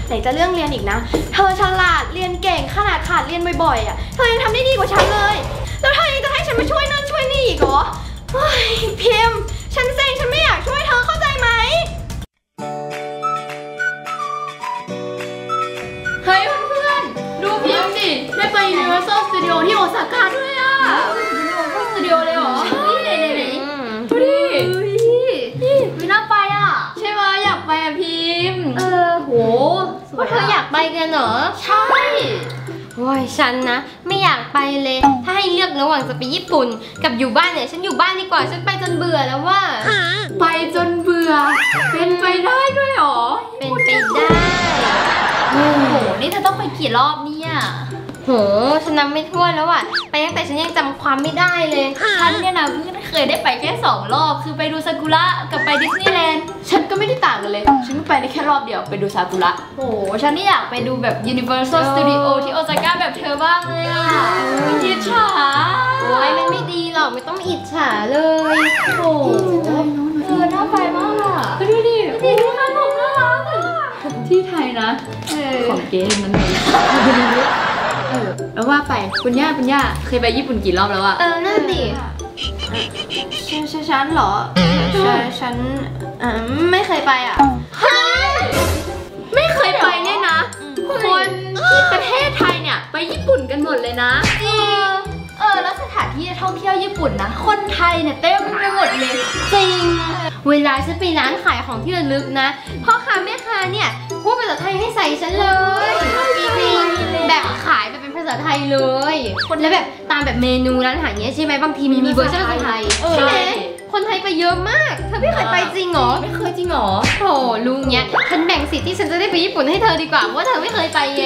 ไหนจะเรื่องเรียนอีกนะเธอฉลาดเรียนเก่งขนาดขาดเรียนบ่อยๆอ่ะเธอยังทำได้ดีกว่าฉันเลยแล้วเธอยังจะให้ฉันมาช่วยนั่นช่วยนี่อีกเหรอเฮ้ยพิมพ์ฉันเซ็งฉันไม่อยากช่วยเธอเข้าใจไหมเฮ้ยเพื่อนๆดูพิมพ์ดิได้ไป Universal Studio ที่โอซาก้าด้วยอ่ะ Universal Studio เลยเหรอใช่ไหนดูดิไม่น่าไปอ่ะใช่ไหมอยากไปอ่ะพิมพ์โหว่าเธออยากไปกันเหรอใช่โอ้ยฉันนะไม่อยากไปเลยถ้าให้เลือกระหว่างจะไปญี่ปุ่นกับอยู่บ้านเนี่ยฉันอยู่บ้านดีกว่าฉันไปจนเบื่อแล้วว่าไปจนเบื่อเป็นไปได้ด้วยหรอเป็นไปได้โอ้โหนี่เธอต้องไปกี่รอบเนี่ยโหฉันนับไม่ถ้วนแล้วอ่ะไปตั้งแต่ฉันยังจำความไม่ได้เลยฉันเนี่ยนะเพิ่งเคยได้ไปแค่2 รอบคือไปดูซากุระกับไปดิสนีย์แลนด์ฉันก็ไม่ได้ต่างกันเลยฉันก็ไปได้แค่รอบเดียวไปดูซากุระโอ้โหฉันนี่อยากไปดูแบบ Universal Studio ที่โอซาก้าแบบเธอบ้างเลยอ่ะอิจฉาโอ้ยมันไม่ดีหรอกไม่ต้องอิจฉาเลยโอ้โหน่าไปมากอ่ะดูดิดูขนมน่ารักที่ไทยนะของเก๋มันเลยแล้วว่าไปปุญญาเคยไปญี่ปุ่นกี่รอบแล้วอะนั่นดิฉันเหรอฉันไม่เคยไปอ่ะไม่เคยไปเนี่ยนะคนที่ประเทศไทยเนี่ยไปญี่ปุ่นกันหมดเลยนะจริงแล้วสถานที่ท่องเที่ยวญี่ปุ่นนะคนไทยเนี่ยเต็มไปหมดเลยจริงเวลาฉันไปร้านขายของที่ระลึกนะพ่อค้าแม่ค้าเนี่ยพูดภาษาไทยให้ใส่ฉันเลยจริงแบบขายแบบเป็นภาษาไทยเลยแล้วแบบตามแบบเมนูร้านอาหารเนี้ยใช่ไหมบางทีมีเวอร์ชันภาษาไทยใช่ไหมคนไทยไปเยอะมากเธอไม่เคยไปจริงเหรอไม่เคยจริงเหรอโธ่ลุงเนี้ยฉันแบ่งสิทธิ์ที่ฉันจะได้ไปญี่ปุ่นให้เธอดีกว่าเพราะว่าเธอไม่เคยไปไง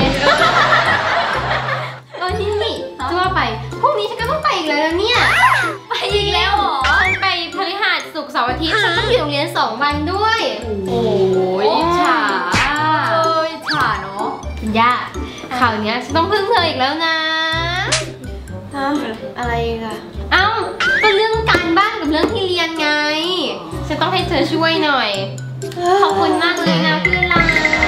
นี่จะว่าไปพรุ่งนี้ฉันก็ต้องไปอีกแล้วเนี่ยไปอีกแล้วเหรอฉันไปพฤหัสศุกร์เสาร์อาทิตย์ฉันต้องอยู่โรงเรียน2 วันด้วยโอ้ยฉาเนาะย่าข่าวเนี้ยฉันต้องพึ่งเธออีกแล้วนะอะไรกันเอ้าก็เรื่องการบ้านกับเรื่องที่เรียนไงฉันต้องให้เธอช่วยหน่อยขอบคุณมากเลยนะเพื่อนรัก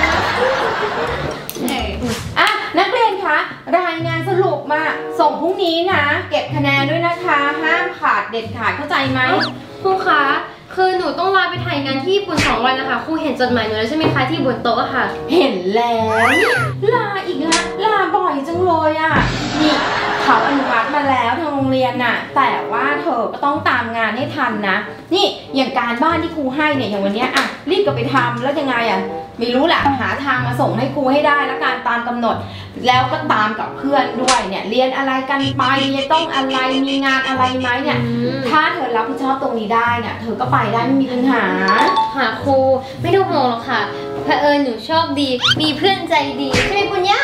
นักเรียนคะรายงานสรุปมาส่งพรุ่งนี้นะเก็บคะแนนด้วยนะคะห้ามขาดเด็ดขาดเข้าใจไหมครูคะคือหนูต้องลาไปถ่ายงานที่ญี่ปุ่น2 วันนะคะครูเห็นจดหมายหนูแล้วใช่ไหมคะที่บนโต๊ะค่ะเห็นแล้วลาอีกแล้วลาบ่อยจังเลยอ่ะนี่เขาอนุมัติมาแล้วทางโรงเรียนน่ะแต่ว่าเธอก็ต้องตามงานให้ทันนะนี่อย่างการบ้านที่ครูให้เนี่ยอย่างวันนี้อ่ะรีบกลับไปทำแล้วยังไงอ่ะไม่รู้แหละหาทางมาส่งให้ครูให้ได้แล้วการตามกำหนดแล้วก็ตามกับเพื่อนด้วยเนี่ยเรียนอะไรกันไปต้องอะไรมีงานอะไรไหมเนี่ยถ้าเธอรับผิดชอบตรงนี้ได้เนี่ยเธอก็ไปได้ไม่มีปัญหาครูไม่ต้องห่วงหรอกค่ะเผอิญหนูโชคดีมีเพื่อนใจดีใช่ไหมคุณย่า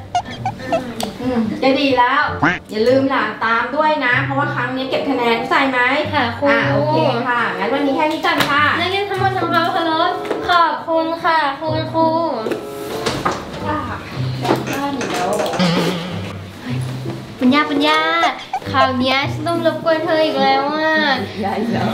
จะดีแล้วอย่าลืมล่ะตามด้วยนะเพราะว่าครั้งนี้เก็บคะแนนใส่ไหมค่ะครูโอเคค่ะงั้นวันนี้แค่นี้ก่อนค่ะนักเรียนทั้งหมดทำความเคารพขอบคุณค่ะคุณครูปัญญาคราวนี้ฉันต้องรบกวนเธออีกแล้วอ่ะใหญ่แล้ว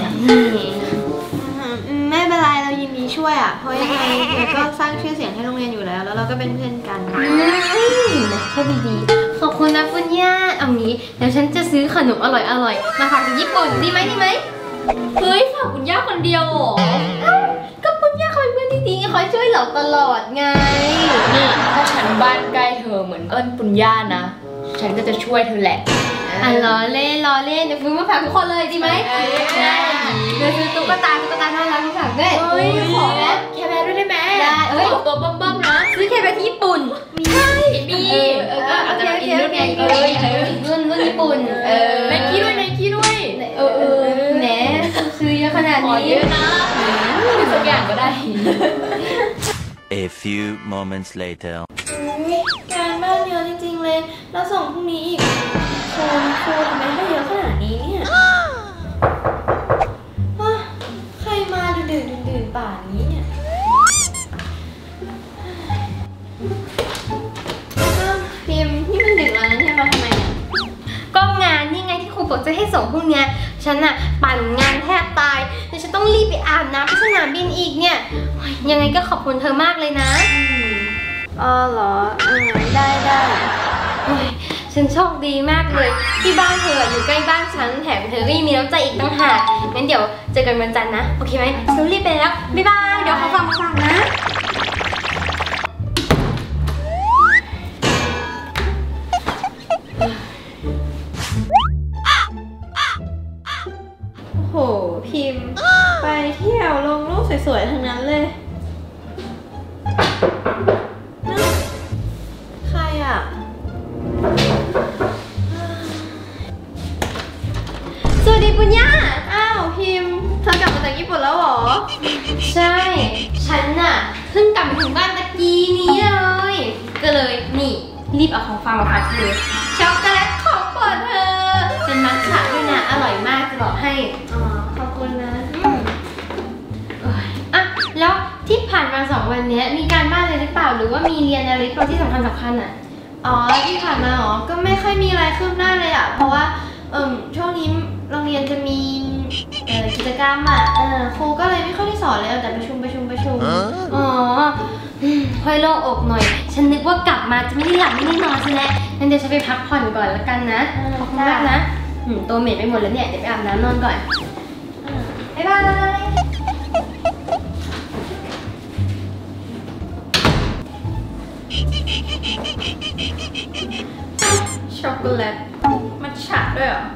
ไม่เป็นไรเรายินดีช่วยอ่ะเพราะยังไงเราก็สร้างชื่อเสียงให้โรงเรียนอยู่แล้วเราก็เป็นเพื่อนกันก็ดีขอบคุณนะปุญญาเอางี้เดี๋ยวฉันจะซื้อขนมอร่อยมาฝากจากญี่ปุ่นดีไหมเฮ้ยฝากปุญญาคนเดียวหรอก็ปุญญาคอยเพื่อนที่ดีคอยช่วยเราตลอดไงนี่ถ้าฉันบ้านใกล้เธอเหมือนปุญญานะฉันก็จะช่วยเธอแหละล้อเล่นเดี๋ยวซื้อมาฝากทุกคนเลยดีไหมได้เดี๋ยวซื้อตุ๊กตาน่ารักมาฝากด้วยขอแคร์แบร์ด้วยได้ไหมได้ตัวบ้มนะซื้อแคร์แบร์ที่ญี่ปุ่นใช่มีอาจจะกินรุ่นไงรุ่นญี่ปุ่นไนกี้ด้วยแหมซื้อเยอะขนาดนี้เยอะนะสักอย่างก็ได้ A few moments later การบ้านเยอะจริงๆเลยแล้วส่งพรุ่งนี้อีกครูทำไมให้เยอะขนาดนี้เนี่ยใครมาดื่นป่านนี้เนี่ยพิมพ์นี่มันดึกแล้วนะเนี่ยมาทำไมเนี่ยก็งานนี่ไงที่ครูบอกจะให้ส่งพรุ่งนี้ฉันอะปั่นงานแทบตายแต่ฉันต้องรีบไปอาบน้ำไปสนามบินอีกเนี่ยยังไงก็ขอบคุณเธอมากเลยนะอ๋อเหรอได้โอ้ยฉันโชคดีมากเลยที่บ้านเธออยู่ใกล้บ้านฉันแถมเธอก็ยังมีน้ำใจอีกต่างหากงั้นเดี๋ยวเจอกันวันจันทร์นะโอเคไหมฉันรีบไปแล้วบ๊ายบายเดี๋ยวเขาฟังมาฟังนะโอ้โหพิมพ์ไปเที่ยวลงรูปสวยๆทั้งนั้นเลยใครอ่ะสวัสดีปุญญาอ้าวพิมพ์เธอกลับมาจากญี่ปุ่นแล้วเหรอใช่ฉันน่ะเพิ่งกลับมาถึงบ้านตะกี้นี้เลยก็เลยนี่รีบเอาของฝากมาฝากเธอช็อกโกแลตของโปรดเธอเป็นมัทฉะด้วยนะอร่อยมากจะบอกให้อ๋อขอบคุณนะอ่ะแล้วที่ผ่านมา2 วันนี้มีการบ้านอะไรหรือเปล่าหรือว่ามีเรียนอะไรหรือเปล่าที่สำคัญอ่ะอ๋อที่ผ่านมาอ๋อก็ไม่ค่อยมีอะไรคืบหน้าเลยอ่ะเพราะว่าช่วงนี้โรงเรียนจะมีกิจกรรมอ่ะครูก็เลยไม่ค่อยได้สอนเลยแต่ประชุมอ๋อค่อยโล่งอกหน่อยฉันนึกว่ากลับมาจะไม่ได้หลับไม่ได้นอนซะแล้วงั้นเดี๋ยวฉันไปพักผ่อนก่อนแล้วกันนะขอบคุณมากนะตัวเหม็นไปหมดแล้วเนี่ยเดี๋ยวไปอาบน้ำนอนก่อนบ๊ายบายช็อกโกแลตมัทฉะด้วยเหรอ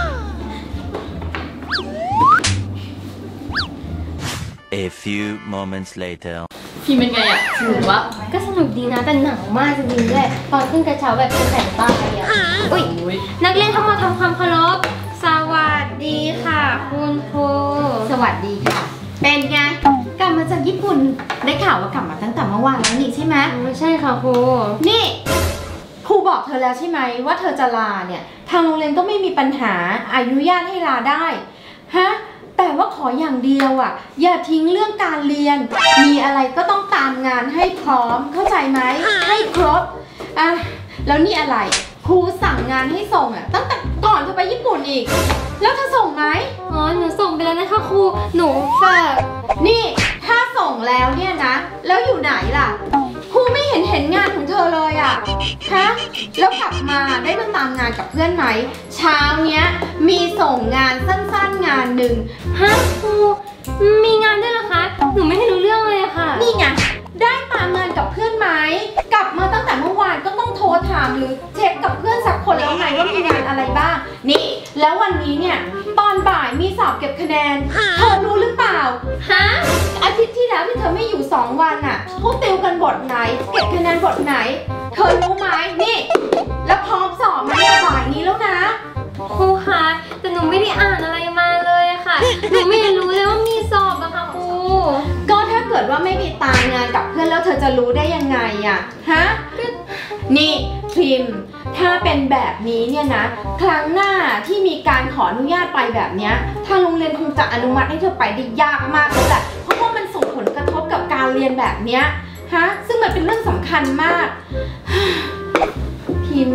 A few moments later. พี่เป็นไงอะสนุกวะก็สนุกดีนะแต่หนาวมากจริงๆด้วยตอนขึ้นกระเช้าแบบเป็นแสงตาเลยอะอุ้ยนักเรียนทั้งหมดทำความเคารพสวัสดีค่ะคุณครูสวัสดีค่ะเป็นไงกลับมาจากญี่ปุ่นได้ข่าวว่ากลับมาตั้งแต่เมื่อวานแล้วนี่ใช่ไหมไม่ใช่ค่ะครูนี่ครูบอกเธอแล้วใช่ไหมว่าเธอจะลาเนี่ยทางโรงเรียนก็ไม่มีปัญหาอนุญาตให้ลาได้ฮะแต่ว่าขออย่างเดียวอ่ะอย่าทิ้งเรื่องการเรียนมีอะไรก็ต้องตามงานให้พร้อมเข้าใจไหมให้ครบอ่ะแล้วนี่อะไรครูสั่งงานให้ส่งอ่ะตั้งแต่ก่อนเธอไปญี่ปุ่นอีกแล้วเธอส่งไหมอ๋อหนูส่งไปแล้วนะคะครูหนูฝากนี่ถ้าส่งแล้วเนี่ยนะแล้วอยู่ไหนล่ะครูไม่เห็นงานของเธอเลยอ่ะฮะแล้วกลับมาได้มาตามงานกับเพื่อนไหมเช้าเนี้ยมีส่งงานสั้นๆงานหนึ่งฮะครูมีงานด้วยเหรอคะหนูไม่ได้รู้เรื่องเลยค่ะนี่ไงได้ตามงานกับเพื่อนไหมกลับมาตั้งแต่เมื่อวานก็ต้องโทรถามหรือเช็คกับเพื่อนสักคนแล้วไงว่ามีงานอะไรบ้างนี่แล้ววันนี้เนี่ยตอนบ่ายมีสอบเก็บคะแนนเธอรู้หรือเปล่าฮะอาทิตย์ที่แล้วที่เธอไม่อยู่2 วันน่ะเขาติวกันบทไหนเก็บคะแนนบทไหนเธอรู้ไหมนี่แล้วพร้อมสอบมาบ่ายนี้แล้วนะครูคะแต่หนูไม่ได้อ่านอะไรมาเลยค่ะหนูไม่รู้เลยว่ามีสอบอะค่ะครูก็ถ้าเกิดว่าไม่มีตามงานกับเพื่อนแล้วเธอจะรู้ได้ยังไงอะฮะนี่พิมพ์ถ้าเป็นแบบนี้เนี่ยนะครั้งหน้าที่มีการขออนุญาตไปแบบนี้ทางโรงเรียนคงจะอนุมัติให้เธอไปได้ยากมากแล้วแหละเพราะว่ามันส่งผลกระทบกับการเรียนแบบนี้ฮะซึ่งมันเป็นเรื่องสำคัญมากพิมพ์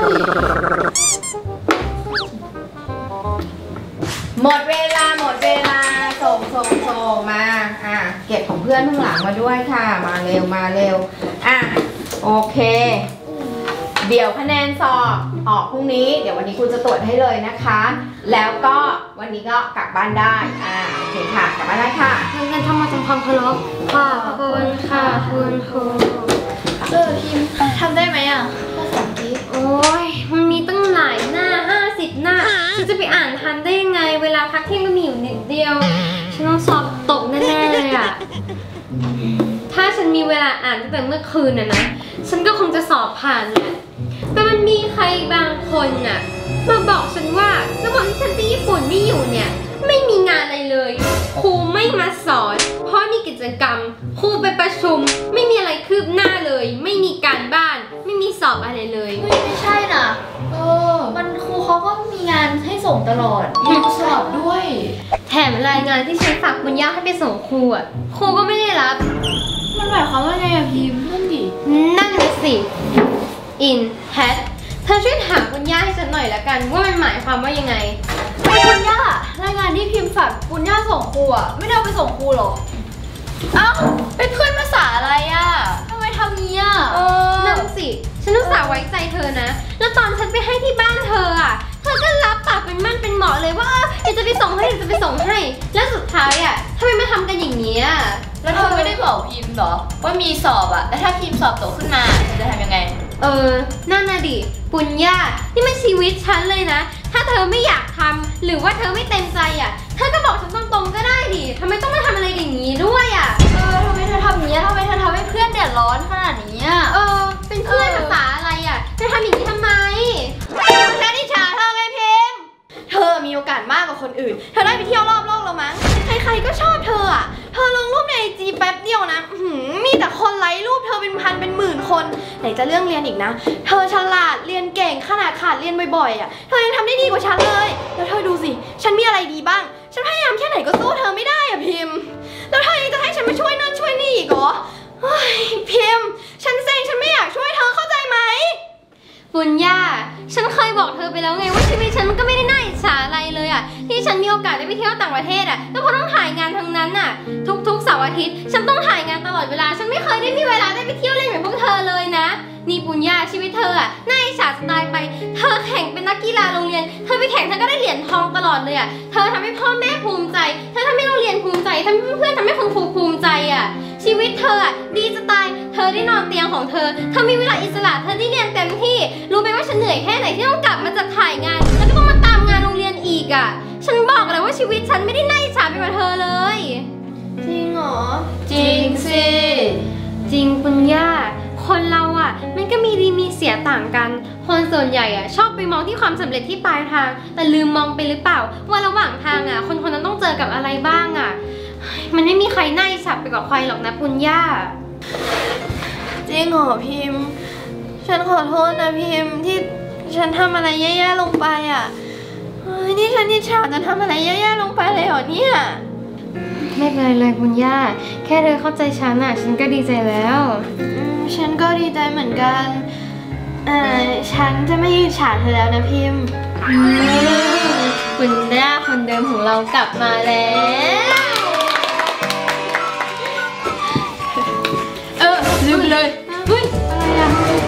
หมดเวลาส่งมาเก็บของเพื่อนข้างหลังมาด้วยค่ะมาเร็วโอเคเดี๋ยวคะแนนสอบออกพรุ่งนี้เดี๋ยววันนี้คุณจะตรวจให้เลยนะคะแล้วก็วันนี้ก็กลับบ้านได้โอเคค่ะกลับบ้านได้ค่ะงั้นทำมาทำความเคารพค่ะคุณค่ะคุณครูพิมทำได้ไหมอ่ะภาษาอังกฤษโอ้ยมันมีตั้งหลายหน้า50 หน้าฉันจะไปอ่านทันได้ยังไงเวลาพักเที่ยงก็มีอยู่นิดเดียวฉันต้องสอบตกแน่ๆเลยอ่ะถ้าฉันมีเวลาอ่านตั้งแต่เมื่อคืนนะฉันก็คงจะสอบผ่านแหละแต่มันมีใครบางคนน่ะมาบอกฉันว่าระหว่างที่ฉันไปญี่ปุ่นไม่อยู่เนี่ยไม่มีงานอะไรเลยครูไม่มาสอนเพราะมีกิจกรรมครูไปประชุมไม่มีอะไรคืบหน้าเลยไม่มีการบ้านไม่มีสอบอะไรเลยไม่ใช่น่ะมันครูเขาก็มีงานให้ส่งตลอดมีสอบด้วยแถมรายงานที่ฉันฝากคุณย่าให้ไปส่งครูอ่ะครูก็ไม่ได้รับมันหมายความว่าไงอะพิมพ์นั่นเลยสิin hat เธอช่วยถามคุณย่าให้ฉันหน่อยละกันว่ามันหมายความว่ายังไงคุณย่ารายงานที่พิมพ์ฝากคุณย่าส่งครูอะไม่ได้เอาไปส่งครูหรอเป็นเพื่อนภาษาอะไรอะทำไมทำงี้อะไปให้ที่บ้านเธออ่ะเธอก็รับปากเป็นมั่นเป็นเหมาะเลยว่าเดี๋ยวจะไปส่งให้แล้วสุดท้ายอ่ะทำไมมาทำกันอย่างนี้อ่ะแล้วเธอไม่ได้บอกพิมพ์เหรอว่ามีสอบอะแล้วถ้าพิมพ์สอบตกขึ้นมาเธอจะทำยังไงนั่นน่ะดิปุญญานี่มันชีวิตฉันเลยนะถ้าเธอไม่อยากทำหรือว่าเธอไม่เต็มใจอ่ะเธอก็บอกฉันตรงๆก็ได้ดิทำไมต้องมาทำอะไรอย่างนี้ด้วยอ่ะทำไมเธอทำอย่างนี้ทำไมเธอทำให้เพื่อนเดือดร้อนขนาดนี้อ่ะเป็นเพื่อนภาษาอะไรอ่ะเธอทำอย่างนี้ทำไมฉันอิจฉาเธอไงพิมพ์เธอมีโอกาสมากกว่าคนอื่นเธอได้ไปเที่ยวรอบโลกแล้วมั้งใครๆก็ชอบเธออ่ะเธอลงรูปในIGแป๊บเดียวนะมีแต่คนไลค์รูปเธอเป็นพันเป็นหมื่นคนไหนจะเรื่องเรียนอีกนะเธอฉลาดเรียนเก่งขนาดขาดเรียนบ่อยๆอ่ะเธอยังทำได้ดีกว่าฉันเลยแล้วเธอดูสิฉันมีอะไรดีบ้างฉันพยายามแค่ไหนก็สู้เธอไม่ได้อ่ะพิมพ์แล้วเธอยังจะให้ฉันมาช่วยนั่นช่วยนี่อีกเหรอพิมพ์ฉันเซ็งฉันไม่อยากช่วยเธอเข้าใจไหมปุญญาฉันเคยบอกเธอไปแล้วไงว่าชีวิตฉันก็ไม่ได้น่าอิจฉาอะไรเลยอ่ะที่ฉันมีโอกาสได้ไปเที่ยวต่างประเทศอ่ะก็เพราะต้องถ่ายงานทั้งนั้นอ่ะทุกเสาร์อาทิตย์ฉันต้องถ่ายงานตลอดเวลาฉันไม่เคยได้มีเวลาได้ไปเที่ยวเล่นเหมือนพวกเธอเลยนะนี่ปุญญาชีวิตเธออ่ะน่าอิจฉาจะตายไปเธอแข่งเป็นนักกีฬาโรงเรียนเธอไปแข่งเธอก็ได้เหรียญทองตลอดเลยอ่ะเธอทำให้พ่อแม่ภูมิใจเธอทำให้โรงเรียนภูมิใจทำให้เพื่อนทำให้คุณครูภูมิใจอ่ะชีวิตเธออ่ะดีจะตายเธอได้นอนเตียงของเธอมีเวลาอิสระเธอได้เรียนเต็มที่รู้ไหมว่าฉันเหนื่อยแค่ไหนที่ต้องกลับมาจากถ่ายงานแล้วก็ต้องมาตามงานโรงเรียนอีกอ่ะฉันบอกเลยว่าชีวิตฉันไม่ได้น่าอิจฉาไปกว่าเธอเลยจริงเหรอจริงสิจริงปุญญาคนเราอ่ะมันก็มีดีมีเสียต่างกันคนส่วนใหญ่อ่ะชอบไปมองที่ความสำเร็จที่ปลายทางแต่ลืมมองไปหรือเปล่าว่าระหว่างทางอ่ะคนคนนั้นต้องเจอกับอะไรบ้างอ่ะมันไม่มีใครน่าอิจฉาไปกว่าใครหรอกนะปุญญาจริงเหรอพิมพ์ฉันขอโทษนะพิมพ์ที่ฉันทำอะไรแย่ๆลงไปอ่ะนี่ฉันอิจฉาจะทำอะไรแย่ๆลงไปเลยเหรอเนี่ยไม่เป็นไรเลยปุญญาแค่เธอเข้าใจฉันอ่ะฉันก็ดีใจแล้วฉันก็ดีใจเหมือนกันฉันจะไม่อิจฉาเธอแล้วนะพิมพ์ปุญญาคนเดิมของเรากลับมาแล้วลืมเลยเฮ้ยอะไรอ่ะ